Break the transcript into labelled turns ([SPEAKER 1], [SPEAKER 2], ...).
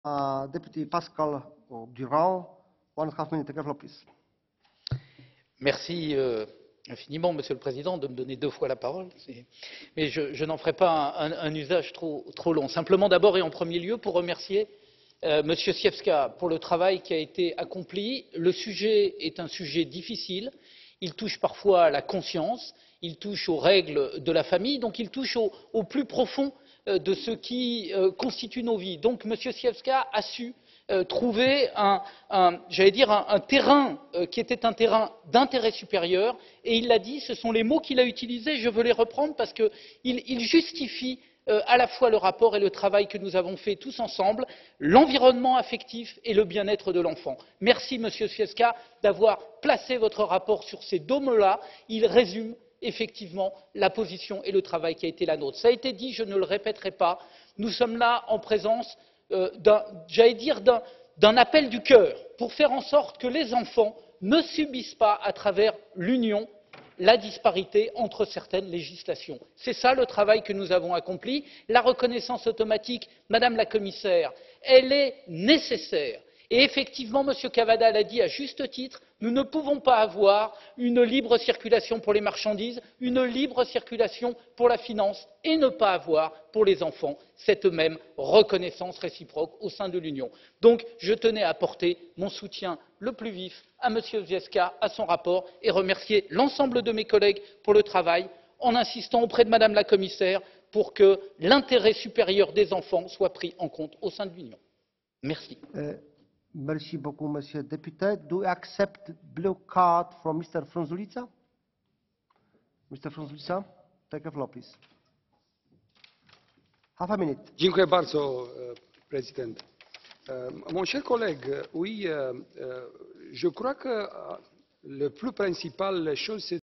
[SPEAKER 1] Deputy Pascal Durand, 1.5 minutes. Take please.
[SPEAKER 2] Merci infiniment, Monsieur le Président, de me donner 2 fois la parole. Mais je n'en ferai pas un usage trop long. Simplement, d'abord et en premier lieu, pour remercier Monsieur Zwiefka pour le travail qui a été accompli. Le sujet est un sujet difficile. Il touche parfois à la conscience, il touche aux règles de la famille, donc il touche au plus profond de ce qui constitue nos vies. Donc M. Zwiefka a su trouver j'allais dire un terrain qui était un terrain d'intérêt supérieur, et il l'a dit, ce sont les mots qu'il a utilisés, je veux les reprendre parce qu'ils justifient à la fois le rapport et le travail que nous avons fait tous ensemble, l'environnement affectif et le bien-être de l'enfant. Merci, Monsieur Zwiefka, d'avoir placé votre rapport sur ces 2 mots-là. Il résume effectivement la position et le travail qui a été la nôtre. Ça a été dit, je ne le répéterai pas, nous sommes là en présence d'un appel du cœur pour faire en sorte que les enfants ne subissent pas, à travers l'Union, la disparité entre certaines législations. C'est ça le travail que nous avons accompli. La reconnaissance automatique, Madame la Commissaire, elle est nécessaire. Et effectivement, M. Cavada l'a dit à juste titre, nous ne pouvons pas avoir une libre circulation pour les marchandises, une libre circulation pour la finance, et ne pas avoir pour les enfants cette même reconnaissance réciproque au sein de l'Union. Donc, je tenais à apporter mon soutien le plus vif à M. Zwiefka, à son rapport, et remercier l'ensemble de mes collègues pour le travail, en insistant auprès de Madame la Commissaire pour que l'intérêt supérieur des enfants soit pris en compte au sein de l'Union. Merci.
[SPEAKER 1] Merci beaucoup, Monsieur le député. Do you accept blue card from Mr. Frunzulica? Mr. Frunzulica, take a floor, please. Half a minute.
[SPEAKER 3] Dziękuję bardzo, Président. Mon cher collègue, oui, je crois que le plus principal chose,